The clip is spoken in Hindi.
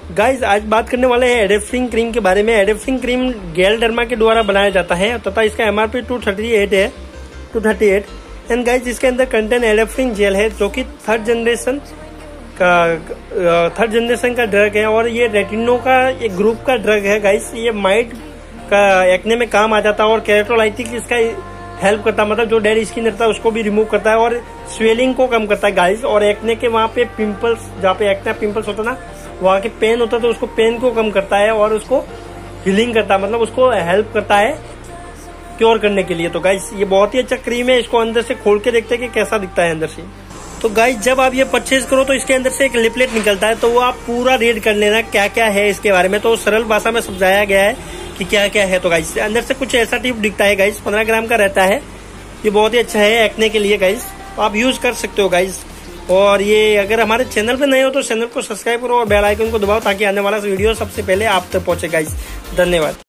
गाइज आज बात करने वाले हैं एडेप्सिन क्रीम के बारे में। एडेप्सिन क्रीम गैलडर्मा के द्वारा बनाया जाता है तथा इसका एमआरपी 238 है 238। एंड गाइज इसके अंदर कंटेन एडेप्सिन जेल है जो कि थर्ड जनरेशन का ड्रग है और ये रेटिनो का एक ग्रुप का ड्रग है गाइज। ये माइट का एक्ने में काम आ जाता है और केराटोलाइटिक इसका हेल्प करता है, मतलब जो डेड स्किन रहता है उसको भी रिमूव करता है और स्वेलिंग को कम करता है गाइज। और एक्ने के वहाँ पे पिंपल्स, जहाँ पे एक्ने पिंपल्स होता है ना, वहाँ के पेन होता है तो उसको पेन को कम करता है और उसको हीलिंग करता है, मतलब उसको हेल्प करता है क्योर करने के लिए। तो गाइज ये बहुत ही अच्छा क्रीम है। इसको अंदर से खोल के देखते हैं कि कैसा दिखता है अंदर से। तो गाइज जब आप ये परचेज करो तो इसके अंदर से एक लिपलेट निकलता है, तो वो आप पूरा रीड कर लेना क्या क्या है इसके बारे में। तो सरल भाषा में समझाया गया है कि क्या क्या है। तो गाइज अंदर से कुछ ऐसा टिप दिखता है गाइज, 15 ग्राम का रहता है। ये बहुत ही अच्छा है एक्ने के लिए गाइज, तो आप यूज कर सकते हो गाइज। और ये अगर हमारे चैनल पे नए हो तो चैनल को सब्सक्राइब करो और बेल आइकन को दबाओ ताकि आने वाला वीडियो सबसे पहले आप तक पहुंचे गाइज। धन्यवाद।